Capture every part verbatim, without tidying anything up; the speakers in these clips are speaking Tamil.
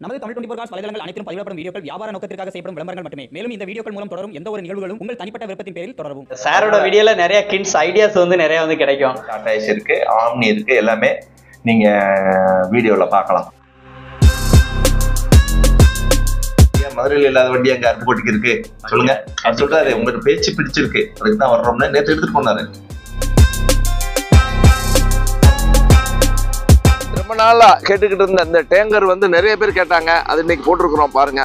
நமது தமிழ் டுவெண்டி ஃபோர் காஸ் வலைதளங்கள் அனைத்தும் பதிவிடப்படும் வீடியோக்கள் வியாபார நோக்கத்திற்காக செய்யப்படும் விளம்பரங்கள் மட்டுமே. மேலும் இந்த வீடியோக்கள் மூலம் தொடரும் எந்த ஒரு நிகழ்வுகளும் உங்கள் தனிப்பட்ட விருப்பத்தின் பேரில் தொடரவும். சாரோட வீடியோல நிறைய கிட்ஸ் ஐடியாஸ் வந்து நிறைய வந்து கிடைக்கும். டாடா ஏசி இருக்கு, ஆம்னி இருக்கு, எல்லாமே நீங்க வீடியோல பார்க்கலாம். மதுரையில் இல்லாத வண்டி அங்க அருப்புக்கோட்டைக்கு இருக்கு சொல்லுங்க. அது சொல்றாரு உங்களுக்கு பேச்சு பிடிச்சிருக்கு, அதுக்கு தான் வர்றோம்னா நேற்று எடுத்துட்டு போனாரு. ரொம்ப நாளா கேட்டுக்கிட்டு இருந்த இந்த டேங்கர் வந்து நிறைய பேர் கேட்டாங்க, அது இன்னைக்கு போட்டிருக்கிறோம் பாருங்க.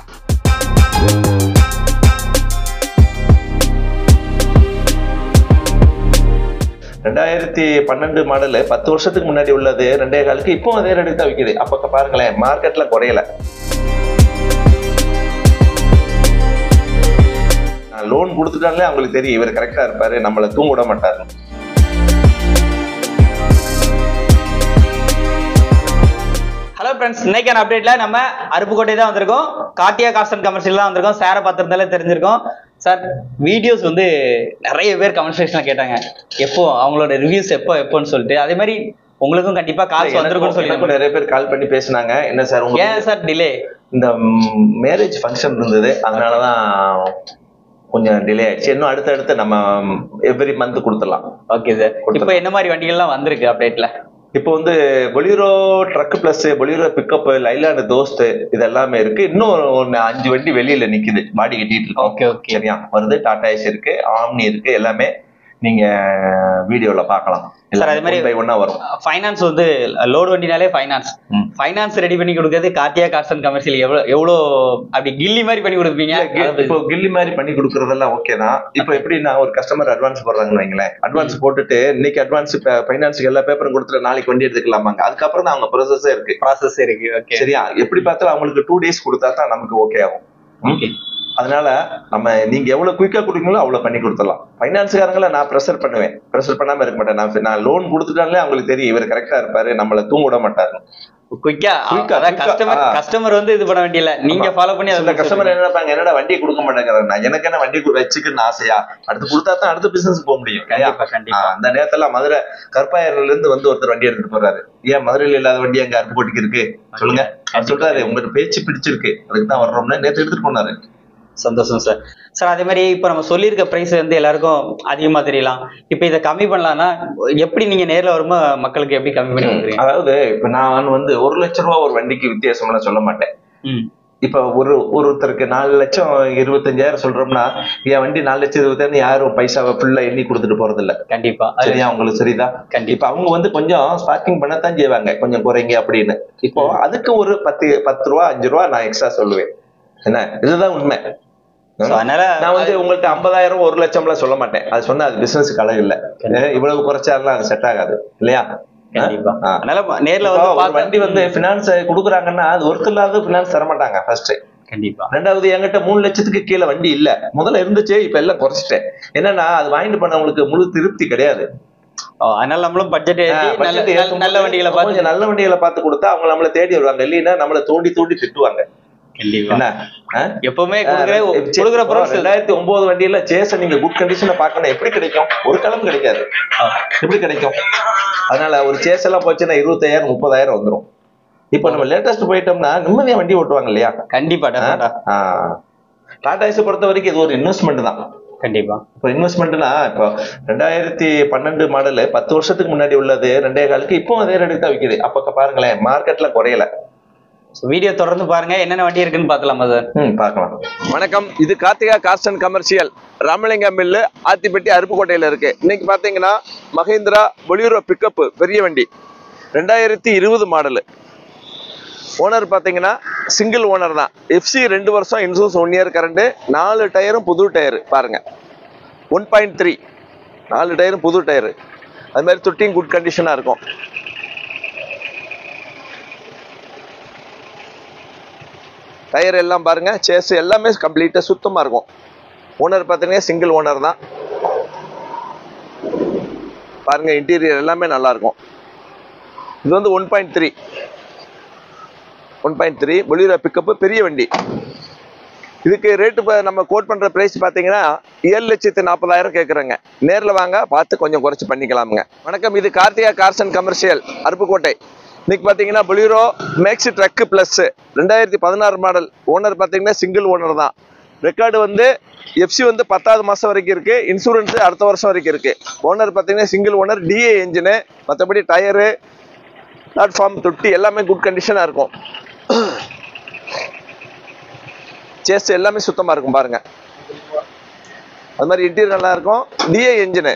ரெண்டாயிரத்தி பன்னெண்டு மாடலு பத்து வருஷத்துக்கு முன்னாடி உள்ளது ரெண்டே காலுக்கு இப்போ அதே ரெடி தான் விற்குது. அப்ப பாருங்களேன், மார்க்கெட்ல குறையல. லோன் கொடுத்துட்டாலே அவங்களுக்கு தெரியும் இவர் கரெக்டா இருப்பாரு, நம்மளை தூங்க விட மாட்டாரு. ஹலோ ஃப்ரெண்ட்ஸ், இன்னைக்கான அப்டேட்ல நம்ம அருப்புக்கோட்டை தான் வந்திருக்கோம். கார்த்தியா கார்ஸ் அண்ட் கமர்ஷியல் தான் வந்திருக்கோம். சாரை பார்த்துருந்தாலே தெரிஞ்சிருக்கோம். சார், வீடியோஸ் வந்து நிறைய பேர் கமெண்ட் செக்ஷன்ல கேட்டாங்க, எப்போ அவங்களோட ரிவ்யூஸ் எப்போ எப்போன்னு சொல்லிட்டு. அதே மாதிரி உங்களுக்கும் கண்டிப்பா கால்ஸ் வந்திருக்கும்னு சொல்லி நிறைய பேர் கால் பண்ணி பேசினாங்க. என்ன சார் ஏன் சார் டிலே? இந்த மேரேஜ் ஃபங்க்ஷன் இருந்தது, அதனாலதான் கொஞ்சம் டிலே ஆயிடுச்சு. இன்னும் அடுத்தடுத்து நம்ம எவ்ரி மந்த் கொடுத்துடலாம். Okay sir. இப்போ என்ன மாதிரி வண்டிகள்லாம் வந்திருக்கு அப்டேட்ல? இப்போ வந்து Bolero truck plus, Bolero pickup, Leyland Dost, இது எல்லாமே இருக்கு. இன்னும் ஒன்னு அஞ்சு வண்டி வெளியில நிக்குது, பாடி கட்டிட்டு இருக்கோம். ஓகே ஓகே சரியா வருது. டாடா ஏசி இருக்கு, ஆம்னி இருக்கு, எல்லாமே நீங்க வீடியோல பார்க்கலாம். சார், அதே மாதிரி ஒன்னா வரும். ஃபைனான்ஸ் வந்து லோடு வண்டினாலே ஃபைனான்ஸ் ஃபைனான்ஸ் ரெடி பண்ணி கொடுக்கறது கார்த்தியா கார்ஸ் அண்ட் கமர்ஷியல் எவ்வளவு எவ்வளோ அப்படி கில்லி மாதிரி பண்ணி கொடுப்பீங்க? இப்போ கில்லி மாதிரி பண்ணி கொடுக்கறதெல்லாம் ஓகே தான். இப்போ எப்படின்னா ஒரு கஸ்டமர் அட்வான்ஸ் போடுறாங்கன்னு வைங்களேன், அட்வான்ஸ் போட்டுட்டு இன்னைக்கு அட்வான்ஸ் ஃபைனான்ஸுக்கு எல்லா பேப்பரும் கொடுத்துட்டு நாளைக்கு வண்டி எடுத்துக்கலாமாங்க. அதுக்கப்புறம் தான் அவங்க ப்ராசஸே இருக்கு ப்ராசஸ் இருக்கு. ஓகே, சரியா? எப்படி பார்த்தாலும் அவங்களுக்கு டூ டேஸ் கொடுத்தா தான் நமக்கு ஓகே ஆகும். ஓகே, அதனால நம்ம நீங்க எவ்வளவு குயிக்கா கொடுக்கீங்களோ அவ்வளவு பண்ணி கொடுத்துடலாம். பைனான்ஸ்காரங்களை நான் ப்ரெஷர் பண்ணுவேன், ப்ரெஷர் பண்ணாம இருக்க மாட்டேன். நான் நான் லோன் கொடுத்துட்டாலே அவங்களுக்கு தெரியும் இவர் கரெக்டா இருப்பாரு, நம்மள தூங்க விட மாட்டாரு. குயிக்கா கஸ்டமர் கஸ்டமர் வந்து இது பண்ண வேண்டியல, நீங்க ஃபாலோ பண்ணி அந்த கஸ்டமர் என்ன நினைப்பாங்க, என்னடா வண்டியை கொடுக்க மாட்டேங்கிறாங்க, எனக்கு என்ன வண்டி வச்சுக்குன்னு ஆசையா, அடுத்து கொடுத்தா தான் அடுத்த பிசினஸ் போக முடியும். அந்த நேரத்துல மதுரை கற்பாயர்ல இருந்து வந்து ஒருத்தர் வண்டி எடுத்துட்டு போறாரு. ஏன் மதுரையில் இல்லாத வண்டி அங்க அருப்புக்கோட்டைக்கு இருக்கு சொல்லுங்க. அது சொல்றாரு உங்களுக்கு பேச்சு பிடிச்சிருக்கு, அதுக்கு தான் வர்றோம்னா நேற்று எடுத்துட்டு போனாரு. சந்தோஷம் சார். சார், அதே மாதிரி இப்ப நம்ம சொல்லியிருக்க பிரைஸ் வந்து எல்லாருக்கும் அதிகமா தெரியலாம். இப்ப இதை கம்மி பண்ணலாம்னா எப்படி நீங்க நேர்ல வரும்போது மக்களுக்கு எப்படி கம்மி பண்ணி கொடுக்குறீங்க? அதாவது இப்ப நான் வந்து ஒரு லட்சம் ரூபா ஒரு வண்டிக்கு வித்தியாசம்லாம் சொல்ல மாட்டேன். இப்ப ஒரு ஒருத்தருக்கு நாலு லட்சம் இருபத்தஞ்சாயிரம் சொல்றோம்னா, என் வண்டி நாலு லட்சம் இருபத்தாயிரம் யாரும் பைசாவை ஃபுல்லா எண்ணி கொடுத்துட்டு போறது இல்ல. கண்டிப்பா. சரியா? உங்களுக்கு சரிதா? கண்டிப்பா. அவங்க வந்து கொஞ்சம் ஸ்பார்க்கிங் பண்ணத்தான் செய்வாங்க, கொஞ்சம் குறைங்க அப்படின்னு. இப்போ அதுக்கு ஒரு பத்து பத்து ரூபா அஞ்சு ரூபா நான் எக்ஸ்ட்ரா சொல்லுவேன். என்ன, இதுதான் உண்மை. நான் வந்து உங்கள்ட்ட ஐம்பதாயிரம் ஒரு லட்சம் எல்லாம் சொல்ல மாட்டேன். அது சொன்னா அது பிசினஸ்க்கு அழகு இல்ல. இவ்வளவு குறைச்சாலாம் அது செட் ஆகாது இல்லையா? வண்டி வந்து பினான்ஸ் குடுக்குறாங்கன்னா அது ஒருத்தர் இல்லாத பினான்ஸ் தர மாட்டாங்க ஃபர்ஸ்ட். கண்டிப்பா. ரெண்டாவது, என்கிட்ட மூணு லட்சத்துக்கு கீழே வண்டி இல்ல, முதல்ல இருந்துச்சு, இப்ப எல்லாம் குறைச்சிட்டேன். என்னன்னா அது வாங்கிட்டு பண்ணவங்களுக்கு முழு திருப்தி கிடையாது. அதனால நம்மளும் பட்ஜெட் நல்ல வண்டிகளை பார்த்து நல்ல வண்டிகளை பார்த்து கொடுத்தா அவங்க நம்மளை தேடி வருவாங்க. இல்லைன்னா நம்மளை தூண்டி தூண்டி திட்டுவாங்க. எப்பவுமே ரெண்டாயிரத்தி ஒன்பது வண்டியில சேஸ நீங்க குட் கண்டிஷன்ல பாக்கணும், எப்படி கிடைக்கும்? ஒரு கிளம்பு கிடைக்காது, எப்படி கிடைக்கும்? அதனால ஒரு சேஸ் எல்லாம் போச்சுன்னா இருபத்தாயிரம் முப்பதாயிரம் வந்துடும். இப்ப நம்ம லேட்டஸ்ட் போயிட்டோம்னா நிம்மதியா வண்டி ஓட்டுவாங்க இல்லையா? கண்டிப்பா. டாடா ஏசி பொறுத்த வரைக்கும் இது ஒரு இன்வெஸ்ட்மெண்ட் தான். கண்டிப்பா. இப்போ இன்வெஸ்ட்மெண்ட்னா இப்போ ரெண்டாயிரத்தி பன்னெண்டு மாடலு பத்து வருஷத்துக்கு முன்னாடி உள்ளது ரெண்டே காலுக்கு இப்போ அதே ரெடி தான் விற்குது. அப்ப பாருங்களேன், மார்க்கெட்ல குறையல. வீடியோ தொடர்ந்து பாருங்க, என்னென்ன வண்டி இருக்குன்னு பார்க்கலாமா சார்? ம், பார்க்கலாம். வணக்கம், இது Karthika cars and commercial, Ramalingam mill, Athipatti, அருப்புக்கோட்டையில இருக்கு. இன்னைக்கு பாத்தீங்கன்னா மஹேந்திரா பொலிரோ பிக்கப் பெரிய வண்டி, ரெண்டாயிரத்தி இருபது மாடலு. ஓனர் பாத்தீங்கன்னா சிங்கிள் ஓனர் தான். எஃப்சி ரெண்டு வருஷம், இன்சூரன்ஸ் ஒன் இயர் கரண்ட், நாலு டயரும் புது டயரு பாருங்க, ஒன் பாயிண்ட் த்ரீ நாலு டயரும் புது டயரு. அது மாதிரி தொட்டியும் குட் கண்டிஷனா இருக்கும். டயர் எல்லாம் பாருங்க, சேஸ் எல்லாமே கம்ப்ளீட்டா சுத்தமா இருக்கும். ஓனர் பாத்தீங்கன்னா சிங்கிள் ஓனர் தான். பாருங்க, இன்டீரியர் எல்லாமே நல்லா இருக்கும். இது வந்து one point three one point three Bolero pickup பெரிய வண்டி. இதுக்கு ரேட்டு நம்ம கோட் பண்ற பிரைஸ் பாத்தீங்கன்னா ஏழு லட்சத்து நாற்பதாயிரம் கேட்குறேங்க. நேரில் வாங்க, பார்த்து கொஞ்சம் குறைச்சி பண்ணிக்கலாமுங்க. வணக்கம், இது Karthika cars and commercial, Aruppukottai. இன்னைக்கு பாத்தீங்கன்னா பொலிரோ மேக்ஸ் ட்ரக் பிளஸ் ரெண்டாயிரத்தி பதினாறு மாடல். ஓனர் பாத்தீங்கன்னா சிங்கிள் ஓனர் தான். ரெக்கார்டு வந்து எஃப்சி வந்து பத்தாவது மாசம் வரைக்கும் இருக்கு. இன்சூரன்ஸ் அடுத்த வருஷம் வரைக்கும் இருக்கு. ஓனர் பாத்தீங்கன்னா சிங்கிள் ஓனர். டிஏ என்ஜின், மற்றபடி டயரு, பிளாட்ஃபார்ம், தொட்டி எல்லாமே குட் கண்டிஷனா இருக்கும். சேஸ் எல்லாமே சுத்தமா இருக்கும் பாருங்க. அது மாதிரி இன்டீரியர் நல்லா இருக்கும். DA engine.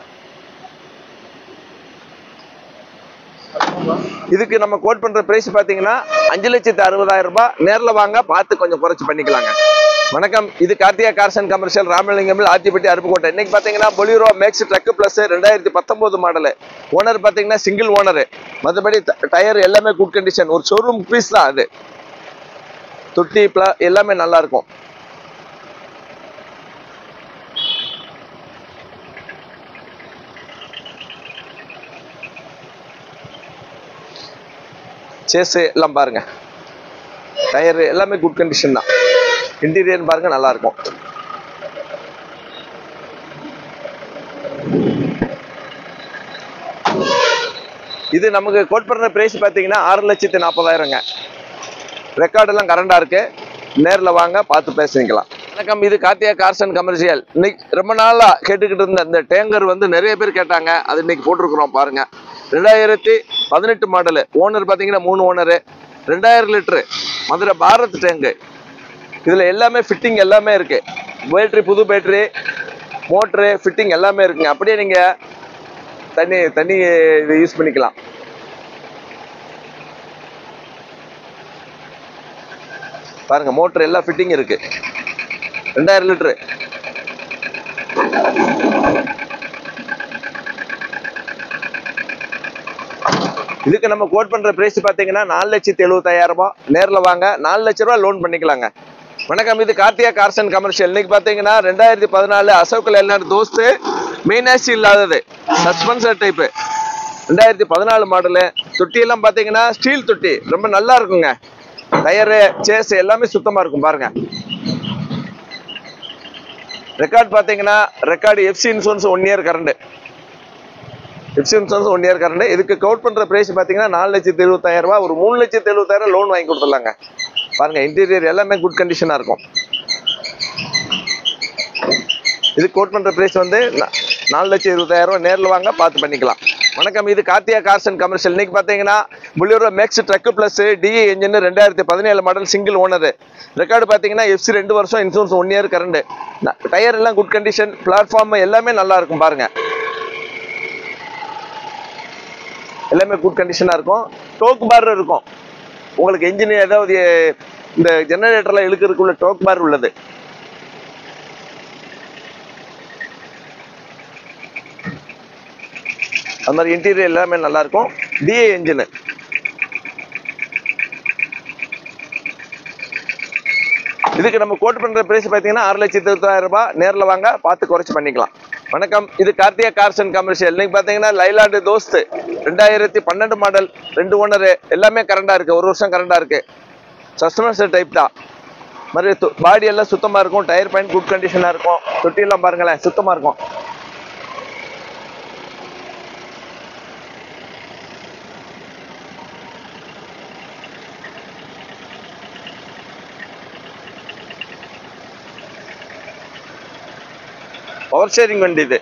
இதுக்கு நம்ம கோட் பண்ற பிரைஸ் பாத்தீங்கன்னா அஞ்சு லட்சத்தி அறுபதாயிரம் ரூபாய். நேர்ல வாங்க, பார்த்து கொஞ்சம் குறைச்சு பண்ணிக்கலாங்க. வணக்கம், இது Karthika cars and commercial, Ramalingam, Athipatti, Aruppukottai. இன்னைக்கு பாத்தீங்கன்னா பொலிரோ மேக்ஸ் ட்ரக் பிளஸ் ரெண்டாயிரத்தி பத்தொன்பது மாடல். ஓனர் பாத்தீங்கன்னா சிங்கிள் ஓனர். மற்றபடி டயர் எல்லாமே குட் கண்டிஷன். ஒரு ஷோரூம் பீஸ் தான் அது. தொட்டி எல்லாமே நல்லா இருக்கும். சேஸ் எல்லாம் பாருங்க. டயர் எல்லாமே குட் கண்டிஷன் தான். இன்டீரியர் பாருங்க, நல்லா இருக்கும். இது நமக்கு கோட் பண்ற பிரைஸ் பாத்தீங்கன்னா ஆறு லட்சத்தி நாற்பதாயிரங்க. ரெக்கார்டு எல்லாம் கரண்டா இருக்கு. நேர்ல வாங்க, பார்த்து பேசிக்கலாம். வணக்கம், இது கார்த்திகா கார்ஸ் அண்ட் கமர்ஷியல். இன்னைக்கு ரொம்ப நாளா கேட்டுக்கிட்டு இருந்த இந்த டேங்கர் வந்து நிறைய பேர் கேட்டாங்க. அது இன்னைக்கு போட்டிருக்கிறோம் பாருங்க. ரெண்டாயிரத்தி பதினெட்டு மாடலு. ஓனர் பாத்தீங்கன்னா மூணு ஓனரு. ரெண்டாயிரம் லிட்டரு மதுரை பாரத் டேங்கு. இதுல எல்லாமே ஃபிட்டிங் எல்லாமே இருக்கு. பேட்டரி, புது பேட்டரி, மோட்டரு, ஃபிட்டிங் எல்லாமே இருக்குங்க. அப்படியே நீங்க தண்ணி தண்ணி இது யூஸ் பண்ணிக்கலாம். பாருங்க, மோட்டர் எல்லாம் ஃபிட்டிங் இருக்கு. ரெண்டாயிரம் லிட்டரு. இதுக்கு நம்ம கோட் பண்ற பிரைஸ் பாத்தீங்கன்னா நாலு லட்சத்தி எழுபத்தாயிரம் ரூபாய். நேர்ல வாங்க, நாலு லட்சம் ரூபாய் லோன் பண்ணிக்கலாங்க. வணக்கம், இது கார்த்திகா கார்ஸ் அண்ட் கமர்ஷியல். இன்னைக்கு பாத்தீங்கன்னா ரெண்டாயிரத்தி பதினாலு அசோக் லேலண்ட் தோஸ்து, மெயின் ஆசி இல்லாதது, சஸ்பென்சர் டைப், ரெண்டாயிரத்தி பதினாலு மாடலு. தொட்டி எல்லாம் பாத்தீங்கன்னா ஸ்டீல் தொட்டி, ரொம்ப நல்லா இருக்குங்க. டயரு, சேஸ் எல்லாமே சுத்தமா இருக்கும் பாருங்க. ரெக்கார்ட் பாத்தீங்கன்னா record FC insurance one year current. FC insurance one year current. இதுக்கு கவுட் பண்ற பிரைஸ் பாத்தீங்கன்னா நாலு லட்சத்தி எழுபத்தாயிரம் ரூபாய். ஒரு மூணு லட்சத்தி எழுபத்தாயிரம் லோன் வாங்கி கொடுத்துடலாங்க. பாருங்க, இன்டீரியர் எல்லாமே குட் கண்டிஷனா இருக்கும். இது கோட் பண்ற பிரைஸ் வந்து நாலு லட்சத்தி இருபத்தாயிரம் ரூபாய். நேரில் வாங்க, பார்த்து பண்ணிக்கலாம். வணக்கம், இது கார்த்திகா கார்ஸ் அண்ட் கமர்ஷியல். இன்னைக்கு பாத்தீங்கன்னா Bolero Maxx truck plus DA engine, ரெண்டாயிரத்தி பதினேழு மாடல், சிங்கிள் ஓனர். ரெக்கார்டு பாத்தீங்கன்னா எஃப்சி ரெண்டு வருஷம், insurance one year current. Tyre எல்லாம் குட் கண்டிஷன். பிளாட்ஃபார்ம் எல்லாமே நல்லா இருக்கும் பாருங்க. எல்லாமே குட் கண்டிஷனா இருக்கும். டோக் பார் இருக்கும். உங்களுக்கு என்ஜின் ஏதாவது இந்த ஜெனரேட்டர்ல இழுக்கிறதுக்குள்ள டோக் பார் உள்ளது. அது மாதிரி இன்டீரியர் எல்லாமே நல்லா இருக்கும். DA engine. இதுக்கு நம்ம கோட் பண்ற பிரைஸ் பாத்தீங்கன்னா ஆறு லட்சத்தி இருபத்தாயிரம் ரூபாய். நேரில் வாங்க, பார்த்து குறைச்சு பண்ணிக்கலாம். வணக்கம், இது கார்த்திகா கார்ஸ் அண்ட் கமர்ஷியல். இன்னைக்கு பாத்தீங்கன்னா லைலாண்டு தோஸ்து, ரெண்டாயிரத்தி பன்னெண்டு மாடல், ரெண்டு ஓனர், எல்லாமே கரண்டா இருக்கு. ஒரு வருஷம் கரண்டா இருக்கு. சஸ்பென்சர் டைப் தான். மாதிரி பாடி எல்லாம் சுத்தமா இருக்கும். டயர் பாயிண்ட் குட் கண்டிஷனா இருக்கும். தொட்டி எல்லாம் பாருங்களேன், சுத்தமா இருக்கும். பவர் ஷேரிங் வண்டி இது.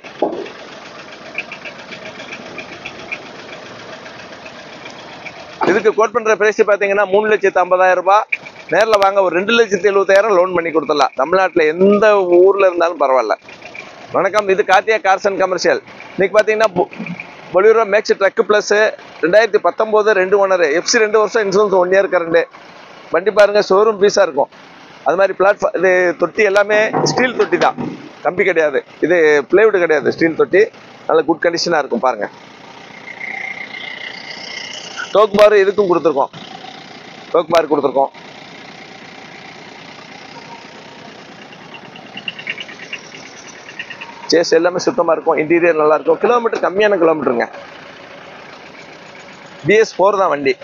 இதுக்கு கோட் பண்ற பிரைஸ் பாத்தீங்கன்னா மூணு லட்சத்தி ஐம்பதாயிரம் ரூபாய். நேரில் வாங்க, ஒரு ரெண்டு லட்சத்தி எழுபத்தாயிரம் லோன் பண்ணி கொடுத்துடலாம். தமிழ்நாட்டில் எந்த ஊர்ல இருந்தாலும் பரவாயில்ல. வணக்கம், இது கார்த்திகா கார்ஸ் அண்ட் கமர்ஷியல். இன்னைக்கு பாத்தீங்கன்னா பொலிரோ மேக்ஸ் ட்ரக் பிளஸ் ரெண்டாயிரத்தி பத்தொன்பது, ரெண்டு ஓனர், எஃப்சி ரெண்டு வருஷம், இன்சூரன்ஸ் ஒன் இயர் கரண்ட். வண்டி பாருங்க, ஷோரூம் பீஸா இருக்கும். அது மாதிரி பிளாட்ஃபார்ம், இது தொட்டி எல்லாமே ஸ்டீல் தொட்டி தான், கம்பி கிடையாது. இது பிளைவுட் கிடையாது, ஸ்டீல் தொட்டி. நல்ல குட் கண்டிஷனா இருக்கும் பாருங்க. டோக் பார் இதுக்கும் கொடுத்துருக்கோம். டோக் பார் கொடுத்துருக்கோம். சேஸ் எல்லாமே சுத்தமா இருக்கும். இன்டீரியர் நல்லா இருக்கும். கிலோமீட்டர் கம்மியான கிலோமீட்டருங்க. பிஎஸ் போர் தான் வண்டி.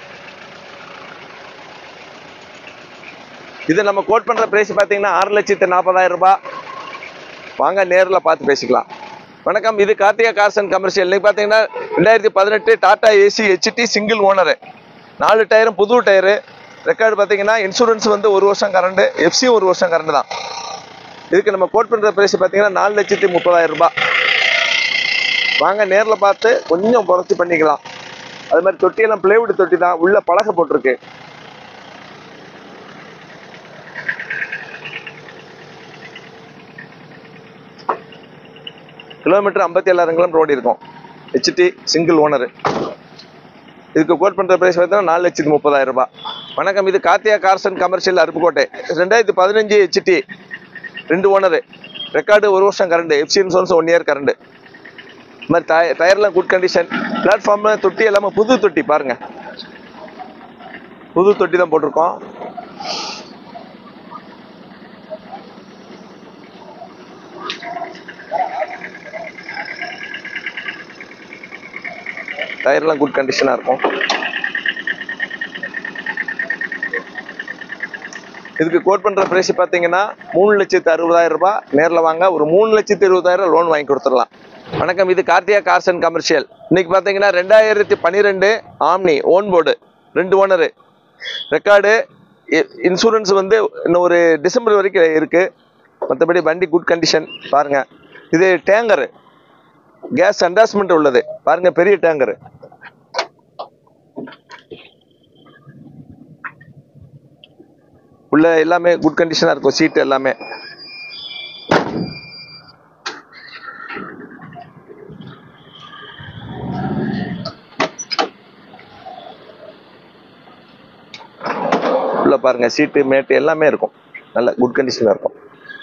இது நம்ம கோட் பண்ற பிரைஸ் பாத்தீங்கன்னா ஆறு லட்சத்தி நாற்பதாயிரம் ரூபாய். வாங்க, நேரில் பார்த்து பேசிக்கலாம். வணக்கம், இது கார்த்திகா கார்ஸ் அண்ட் கமர்ஷியல். இன்னைக்கு பார்த்தீங்கன்னா ரெண்டாயிரத்தி பதினெட்டு Tata AC HD single owner, நாலு டயரும் புது டயரு. ரெக்கார்டு பார்த்தீங்கன்னா இன்சூரன்ஸ் வந்து ஒரு வருஷம் கரண்ட், எஃப்சி ஒரு வருஷம் கரண்ட் தான். இதுக்கு நம்ம கோட் பண்ணுற பிரைஸ் பார்த்தீங்கன்னா நாலு லட்சத்தி முப்பதாயிரம் ரூபாய். வாங்க நேரில் பார்த்து கொஞ்சம் குறைச்சி பண்ணிக்கலாம். அது மாதிரி தொட்டியெல்லாம் பிளேவுட் தொட்டி தான், உள்ள பலகை போட்டிருக்கு. கிலோமீட்டர் ஐம்பத்தி ஏழாயிரம் கிலோமீட்டர் ஓடி இருக்கும். HD single owner. இதுக்கு கோட் பண்ணுற பிரைஸ் பார்த்தீங்கன்னா நாலு லட்சத்தி முப்பதாயிரம் ரூபாய். வணக்கம், இது Karthika cars and commercial Aruppukottai. ரெண்டாயிரத்தி பதினஞ்சு ஹெச்டி ரெண்டு ஓனரு. ரெக்கார்டு ஒரு வருஷம் current, FC insurance one year current. இது மாதிரி டய டயர்லாம் குட் கண்டிஷன். பிளாட்ஃபார்ம்ல தொட்டி எல்லாமே புது தொட்டி பாருங்க, புது தொட்டி தான் போட்டிருக்கோம். டயர்லாம் குட் கண்டிஷனா இருக்கும். இதுக்கு கோட் பண்ற பிரைஸ் பாத்தீங்கன்னா மூணு லட்சத்தி அறுபதாயிரம் ரூபாய். நேரில் வாங்க ஒரு மூணு லட்சத்தி இருபதாயிரம் லோன் வாங்கி கொடுத்துடலாம். வணக்கம், இது கார்த்திகா கார்ஸ் அண்ட் கமர்ஷியல். இன்னைக்கு பாத்தீங்கன்னா ரெண்டாயிரத்தி பன்னிரெண்டு ஆம்னி ஓன் போர்டு, ரெண்டு ஓனரு. ரெக்கார்டு இன்சூரன்ஸ் வந்து இன்னும் ஒரு டிசம்பர் வரைக்கும் இருக்கு. மற்றபடி வண்டி குட் கண்டிஷன் பாருங்க. இது டேங்கரு, கேஸ் அண்டாஸ்மெண்ட் உள்ளது பாருங்க, பெரிய டேங்கரு. உள்ள எல்லாமே குட் கண்டிஷனா இருக்கும், சீட் எல்லாமே. உள்ள பாருங்க, சீட்டு மேட்டு எல்லாமே இருக்கும், நல்ல குட் கண்டிஷனா இருக்கும்.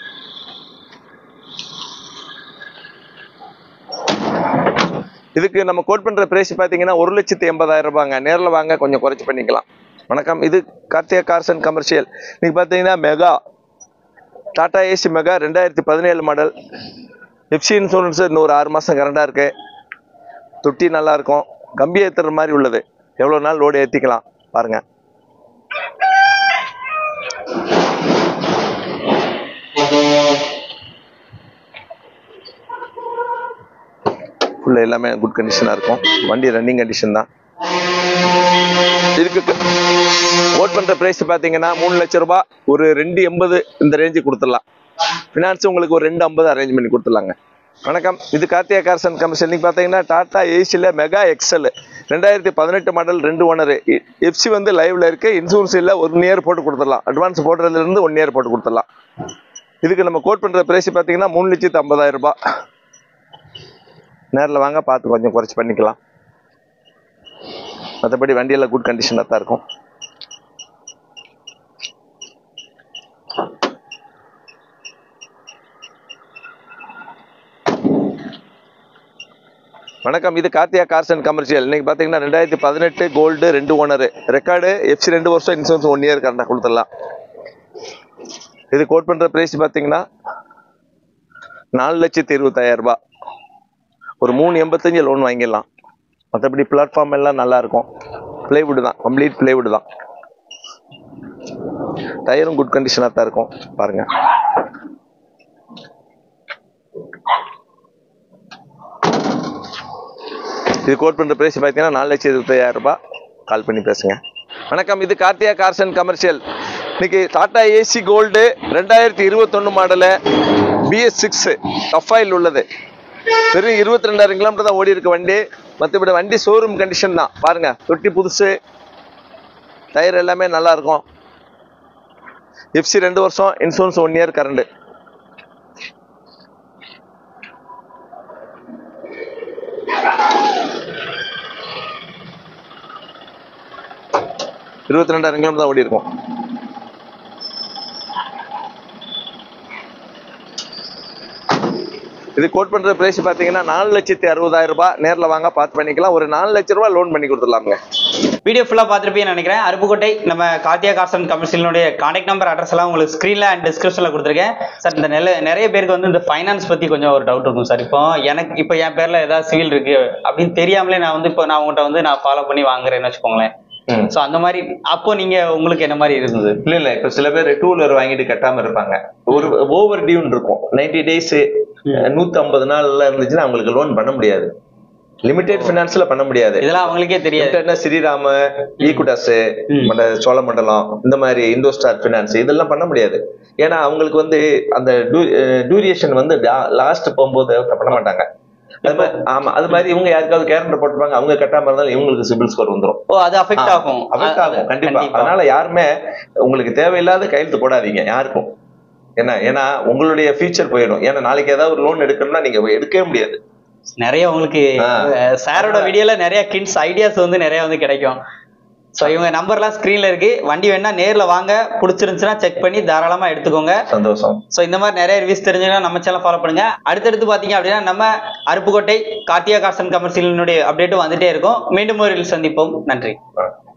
இதுக்கு நம்ம கோட் பண்ற பிரைஸ் பாத்தீங்கன்னா ஒரு லட்சத்தி எண்பதாயிரம் ரூபாங்க. நேரில் வாங்க கொஞ்சம் குறைச்சி பண்ணிக்கலாம். வணக்கம், இது கார்த்திகா கார்ஸ் அண்ட் கமர்ஷியல். இன்னைக்கு பாத்தீங்கன்னா மெகா டாடா ஏசி மெகா ரெண்டாயிரத்தி பதினேழு மாடல். எஃப்சி இன்சூரன்ஸ் இன்னும் ஒரு ஆறு மாசம் கரண்டா இருக்கு. தொட்டி நல்லா இருக்கும், கம்பி ஏத்துற மாதிரி உள்ளது. எவ்வளவு நாள் லோடு ஏத்திக்கலாம் பாருங்க. உள்ள எல்லாமே குட் கண்டிஷனா இருக்கும். வண்டி ரன்னிங் கண்டிஷன் தான். இதுக்கு ஓட் பண்ற பிரைஸ் பாத்தீங்கன்னா மூணு லட்சம் ரூபாய், ஒரு ரெண்டு எண்பது இந்த ரேஞ்சு கொடுத்துடலாம். பினான்ஸ் உங்களுக்கு ஒரு ரெண்டு ஐம்பது அரேஞ்ச் பண்ணி கொடுத்துடலாங்க. வணக்கம், இது கார்த்திகா கார்ஸ் அண்ட் கமர்ஷியல். இன்னைக்கு பாத்தீங்கன்னா டாடா ஏசில மெகா எக்ஸல் ரெண்டாயிரத்தி பதினெட்டு மாடல், ரெண்டு ஓனரு. எஃப்சி வந்து லைவ்ல இருக்கு, இன்சூரன்ஸ் இல்ல, ஒன் இயர் போட்டு கொடுத்துடலாம். அட்வான்ஸ் போடுறதுல இருந்து ஒன் இயர் போட்டு கொடுத்துடலாம். இதுக்கு நம்ம கோட் பண்ற பிரைஸ் பாத்தீங்கன்னா மூணு லட்சத்தி ஐம்பதாயிரம் ரூபாய். நேரில் வாங்க பார்த்து கொஞ்சம் குறைச்சி பண்ணிக்கலாம். மற்றபடி வண்டியெல்லாம் குட் கண்டிஷனாக தான் இருக்கும். வணக்கம், இது கார்த்திகா கார்ஸ் அண்ட் கமர்ஷியல். இன்னைக்கு பார்த்தீங்கன்னா ரெண்டாயிரத்தி பதினெட்டு கோல்டு ரெண்டு ஓனரு. ரெக்கார்டு எஃப்சி ரெண்டு வருஷம், இன்சூரன்ஸ் ஒன் இயர் கரெக்டாக கொடுத்துடலாம். இது கோட் பண்ணுற ப்ரைஸ் பார்த்தீங்கன்னா நாலு லட்சத்தி இருபத்தாயிரம் ரூபாய். ஒரு மூணு எண்பத்தஞ்சு லோன் வாங்கிடலாம். மற்றபடி பிளாட்ஃபார்ம் எல்லாம் நல்லா இருக்கும். பிளேவுட் தான், கம்ப்ளீட் பிளேவுட் தான். டயரும் குட் கண்டிஷனாக தான் இருக்கும் பாருங்க. இது கோட் பண்ற பிரைஸ் பார்த்தீங்கன்னா நாலு லட்சத்தி இருபத்தாயிரம் ரூபாய். கால் பண்ணி பேசுங்க. வணக்கம், இது கார்த்திகா கார்ஸ் அண்ட் கமர்ஷியல். இன்னைக்கு டாடா ஏசி கோல்டு ரெண்டாயிரத்தி இருபத்தொன்னு மாடலு, பிஎஸ் சிக்ஸ் டஃபாயில் உள்ளது. வெறும் இருபத்தி ரெண்டாயிரம் கிலோமீட்டர் தான் ஓடி இருக்க வண்டி. மற்றபடி வண்டி ஷோரூம் கண்டிஷன் தான் பாருங்க. தொட்டி புதுசு, டயர் எல்லாமே நல்லா இருக்கும். எஃப்சி ரெண்டு வருஷம், இன்சூரன்ஸ் ஒன் இயர் கரண்ட். இருபத்தி ரெண்டாயிரம் கிலோமீட்டர் தான் ஓடி இருக்கும். இது கோட் பண்ற பிரைஸ் பாத்தீங்கன்னா நாலு லட்சத்தி அறுபதாயிரம் ரூபாய். நேரில் வாங்க பார்த்து பண்ணிக்கலாம். ஒரு நாலு லட்சம் ரூபாய் லோன் பண்ணி கொடுத்துடலாங்க. வீடியோ ஃபுல்லா பார்த்துருப்பீங்கன்னு நினைக்கிறேன். அருப்புக்கோட்டை நம்ம கார்த்திகா கார்ஸ் அண்ட் கமர்ஷியலுடைய கான்டாக்ட் நம்பர், அட்ரஸ் எல்லாம் உங்களுக்கு ஸ்க்ரீன்ல அண்ட் டிஸ்கிரிப்ஷன்ல கொடுத்துருக்கேன் சார். இந்த நெல நிறைய பேருக்கு வந்து இந்த ஃபைனான்ஸ் பத்தி கொஞ்சம் ஒரு டவுட் இருக்கும் சார். இப்போ எனக்கு இப்போ என் பேர்ல ஏதாவது சிவில் இருக்கு அப்படின்னு தெரியாமலே நான் வந்து இப்போ நான் உங்கள்கிட்ட வந்து நான் ஃபாலோ பண்ணி வாங்குறேன்னு வச்சுக்கோங்களேன். சோ அந்த மாதிரி அப்போ நீங்க உங்களுக்கு என்ன மாதிரி இருந்தது? இல்ல இல்ல இப்ப சில பேர் டூ வீலர் வாங்கிட்டு கட்டாம இருப்பாங்க. ஒரு ஓவர் டியூன் இருக்கும், நைன்டி டேஸ் நூத்தி ஐம்பது நாள்ல இருந்துச்சுன்னா அவங்களுக்கு லோன் பண்ண முடியாது. லிமிடெட் பினான்ஸ்ல பண்ண முடியாது. இதெல்லாம் அவங்களுக்கே தெரியாது. ஸ்ரீராம, ஈக்குடாஸ், சோழமண்டலம், இந்த மாதிரி இண்டோஸ்டார் பினான்ஸ் இதெல்லாம் பண்ண முடியாது. ஏன்னா அவங்களுக்கு வந்து அந்த டூரியேஷன் வந்து லாஸ்ட் போகும்போது பண்ண மாட்டாங்க. அது மாதிரி ஆமா அது மாதிரி இவங்க யாருக்காவது கேரண்டர் போட்டுப்பாங்க, அவங்க கட்டாம இருந்தாலும் இவங்களுக்கு சிபில் ஸ்கோர் வந்துடும். ஓ அது அஃபெக்ட் ஆகும். அஃபெக்ட் ஆகும் கண்டிப்பா. அதனால யாருமே உங்களுக்கு தேவையில்லாத கையெழுத்து போடாதீங்க யாருக்கும். என்ன ஏன்னா உங்களுடைய ஃபியூச்சர் போயிடும். ஏன்னா நாளைக்கு ஏதாவது ஒரு லோன் எடுக்கணும்னா நீங்க எடுக்கவே முடியாது. நிறைய உங்களுக்கு சாரோட வீடியோல நிறைய கிட்ஸ் ஐடியாஸ் வந்து நிறைய வந்து கிடைக்கும். ஸோ இவங்க நம்பர்லாம் ஸ்க்ரீன்ல இருக்கு. வண்டி வேணா நேர்ல வாங்க, பிடிச்சிருந்துச்சுன்னா செக் பண்ணி தாராளமா எடுத்துக்கோங்க. சந்தோஷம். ஸோ இந்த மாதிரி நிறைய ரிவ்யூஸ் தெரிஞ்சுன்னா நம்ம சேனல் ஃபாலோ பண்ணுங்க. அடுத்தடுத்து பாத்தீங்க அப்படின்னா நம்ம அருப்புக்கோட்டை கார்த்திகா கார்ஸ் அண்ட் கமர்ஷியலினுடைய அப்டேட்டும் வந்துட்டே இருக்கும். மீண்டும் ஒரு சந்திப்போம். நன்றி.